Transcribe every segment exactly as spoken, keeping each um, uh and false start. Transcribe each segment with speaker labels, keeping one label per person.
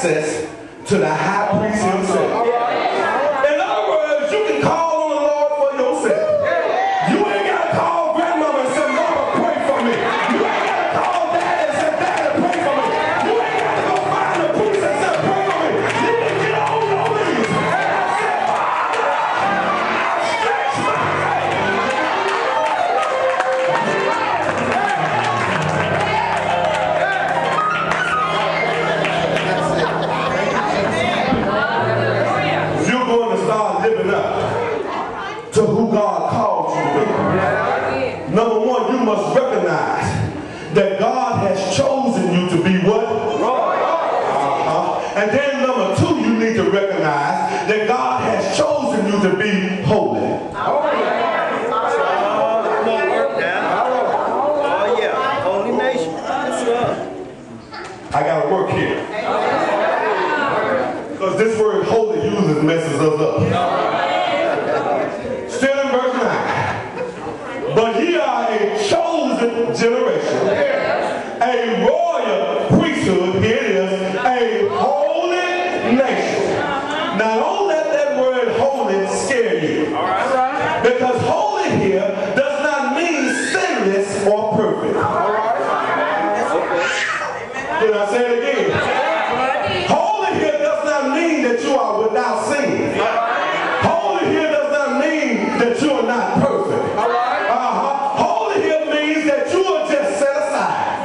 Speaker 1: access to the high priest himself. In other words, you can call on the Lord for yourself. You ain't got to call grandmama and say, Mama, pray for me. You ain't got to call daddy and say, Daddy, pray for me. You ain't got to go find the priest and say, pray for me. You can get on your knees and say, Father, stretch my faith. You're going to start living up to who God called you to be. Number one, you must recognize that God has chosen you to be what? Uh-huh. And then number two, you need to recognize that God has chosen you to be holy.
Speaker 2: Oh yeah, holy nation.
Speaker 1: I got to work here. Because this word holy uses messes us up. Still in verse nine. But ye are a chosen generation, a royal priesthood, here it is, a holy nation. Now don't let that word holy scare you. Because holy here does not mean sinless or perfect. Did I say it again? Holy here does not mean that you are without sin. Holy here does not mean that you are not perfect. Uh-huh. Holy here means that you are just set aside.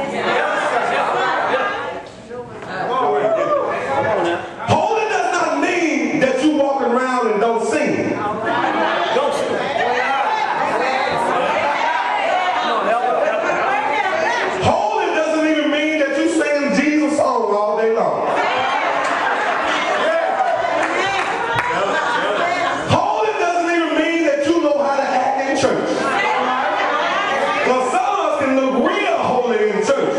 Speaker 1: Holy does not mean that you walk around and don't sin. Holy doesn't even mean that you sing Jesus song all day long. Holy doesn't even mean that you know how to act in church. Because some of us can look real holy in church.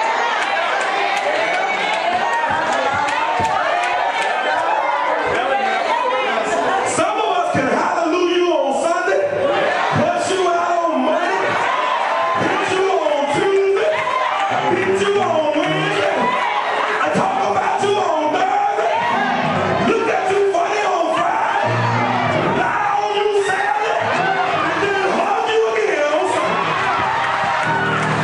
Speaker 1: Some of us can hallelujah you on Sunday, push you out on Monday, hit you on Tuesday, hit you on Wednesday, I talk about you on Thursday, look at you funny on Friday, lie on you Saturday, and then hug you again on Sunday.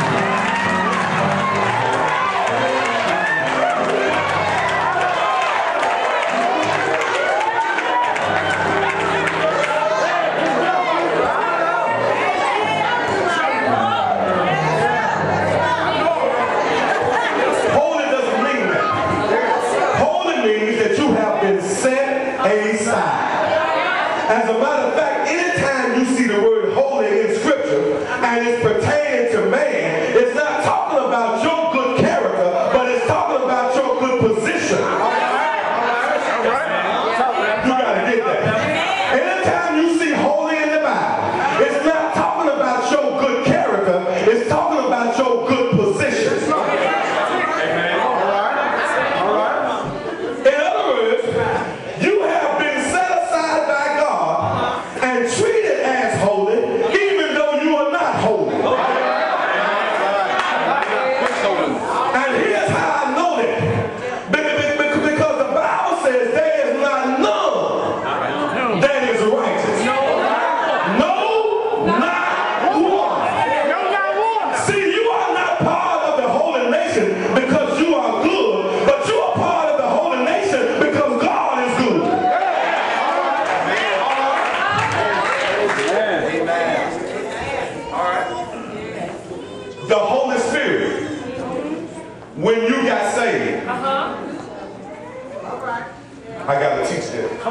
Speaker 1: Holy doesn't mean that. Holy means that you have been set aside. As a matter of fact, anytime you see the word holy in Scripture and it's pertaining to man, it's not talking about your good character, but it's talking about your good position. You gotta get that. Anytime you see holy in the Bible, it's not talking about your good character, it's talking about your good position. In other words, you have been set aside by God and treated as holy, even though you are not holy. And here's how I know that. Be- be- be- Because the Bible says there is not none that is righteous. No, not one. See, you are not part of the holy nation because you are good, but you are part of the holy nation because God is good. The Holy Spirit, when you got saved, I got to teach that.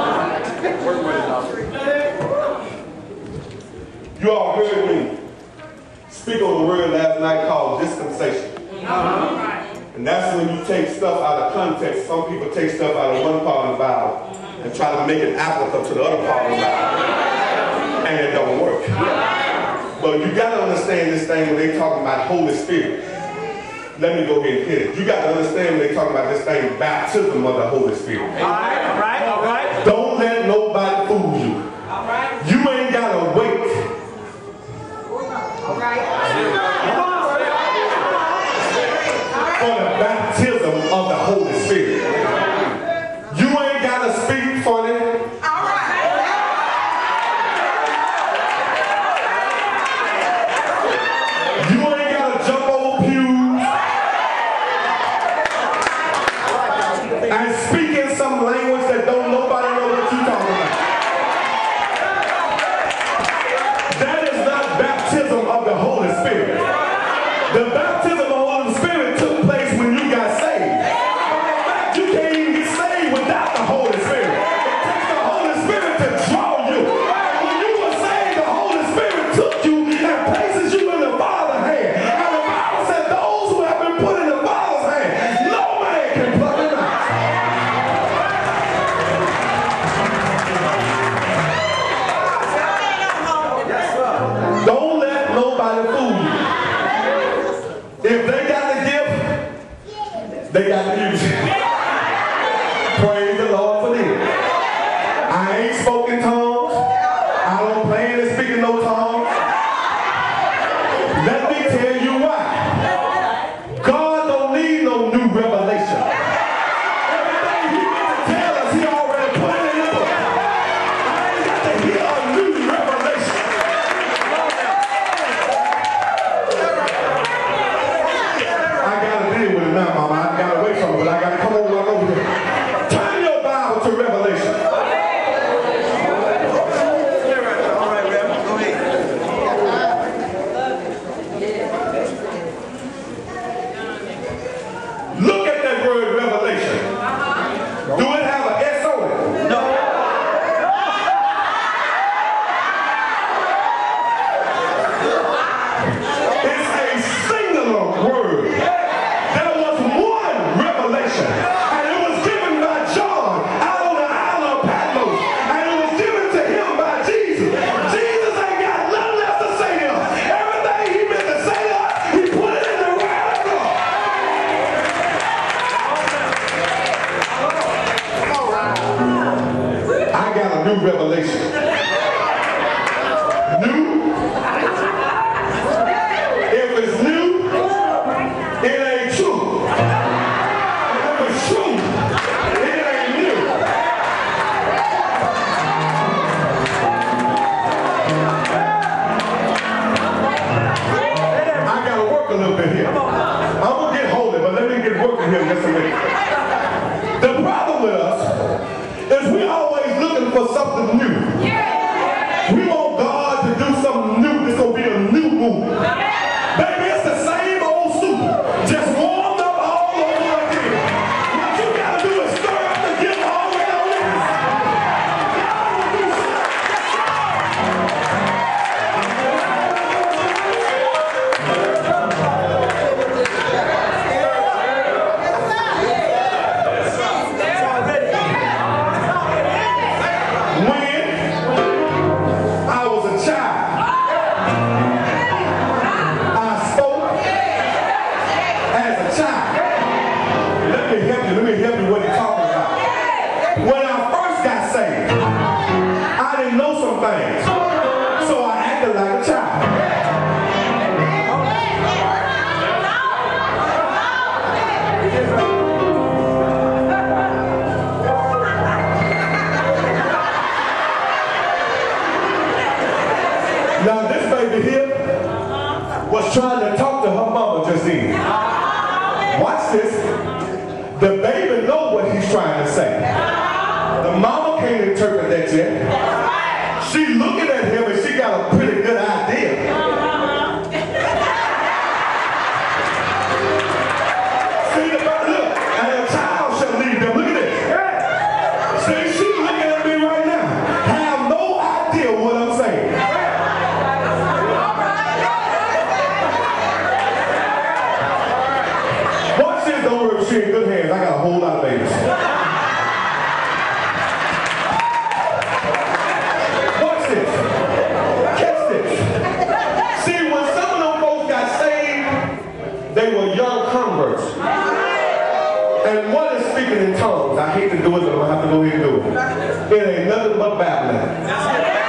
Speaker 1: You all heard me speak on the word last night called dispensation. And that's when you take stuff out of context. Some people take stuff out of one part of the Bible and try to make it applicable to the other part of the Bible. And it don't work. But you got to understand this thing when they talking about Holy Spirit. Let me go ahead and hit it. You got to understand when they talking about this thing, baptism of the Holy Spirit.
Speaker 2: All right, all right, all right.
Speaker 1: Don't let nobody fool you.
Speaker 2: All right.
Speaker 1: You ain't got to wait.
Speaker 2: All right.
Speaker 1: For the baptism of the Holy Spirit. and speak in some language that don't nobody know what you're talking about. That is not baptism of the Holy Spirit. The baptism of the Holy Spirit took place when you got saved. You can't even get saved without the Holy Spirit. It takes the Holy Spirit to draw you. When you were saved, the Holy Spirit took you and places you in the Father's hand. And the Bible said those who have been put in the Father's hand, no man can pluck them out. Don't let nobody fool you. If they got the gift, they got to use it. Praise the Lord for them. I ain't spoken tongues. I don't plan to speak in no tongues. Let me tell you why. God don't need no new revelation. Everything he wants to tell us, he already put it in the book. I ain't got to hear a new revelation. I got to deal with it now, Mama. I got to wait from it, but I got to come over right over here. Turn your Bible to Revelation. Look at that word revelation. Do it have an S on it? No. It's a singular word. There was one revelation, and it was given by John out on the island of Patmos, and it was given to him by Jesus. Jesus ain't got nothing else to say to us. Everything he meant to say to us, he put it in the word of God. I got a new revelation. New? If it's new, it ain't true. If it's true, it ain't new. I gotta work a little bit here. I'm gonna get holy, but let me get working here just a minute. The problem with us is we always looking for something new. We want God to do something new. It's gonna be a new move. Baby, it's the same old soup, just warmed up all over again. What you gotta do is stir up the gift all the way on in. When I was a child, I spoke as a child. Let me help you. Let me help you what he's talking about. When I first got saved, I didn't know some things, so I acted like a child. Now this baby here was trying to talk to her mama just then. Watch this. The baby know what he's trying to say. The mama can't interpret that yet. She looking at him and she got a pretty good idea. See the look, and a child shall lead them. Look at this. See, she's looking at me right now. Have no idea what I'm saying. Watch this, don't worry, she in good hands. I got a whole lot of babies. Watch this. Catch this. See, when some of them folks got saved, they were young converts. And one is speaking in tongues. I hate to do it, but I'm going to have to go ahead and do it. It ain't nothing but babbling.